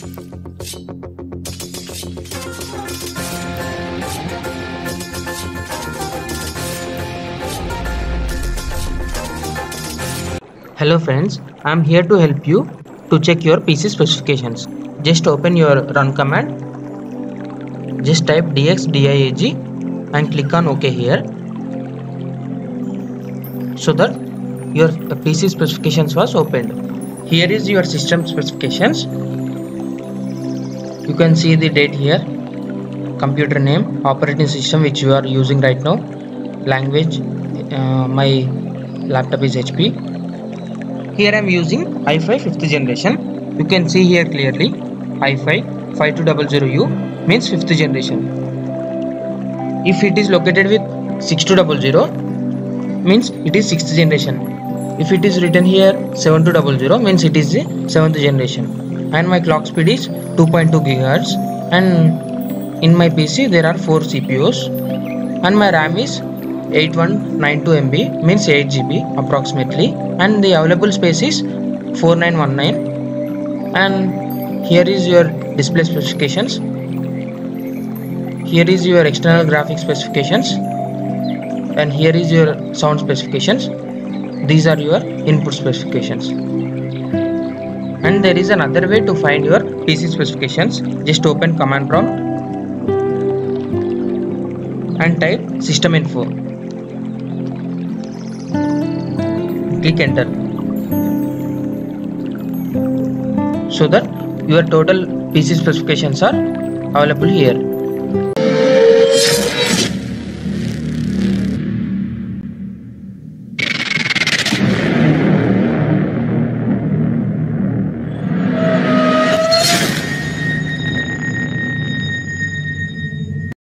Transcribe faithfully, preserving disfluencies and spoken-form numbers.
Hello friends, I am here to help you to check your P C specifications. Just open your run command, just type dxdiag and click on OK here, so that your P C specifications was opened. Here is your system specifications. You can see the date here, computer name, operating system which you are using right now, language, uh, my laptop is H P. Here I am using i five fifth generation. You can see here clearly i five five two zero zero U means fifth generation. If it is located with six two zero zero means it is sixth generation. If it is written here seven two zero zero means it is the seventh generation. And my clock speed is two point two gigahertz, and in my P C there are four C P Us, and my RAM is eight one nine two M B means eight G B approximately, and the available space is four nine one nine. And here is your display specifications. Here is your external graphics specifications, and here is your sound specifications. These are your input specifications. And there is another way to find your P C specifications. Just open command prompt and type system info. Click enter, so that your total P C specifications are available here.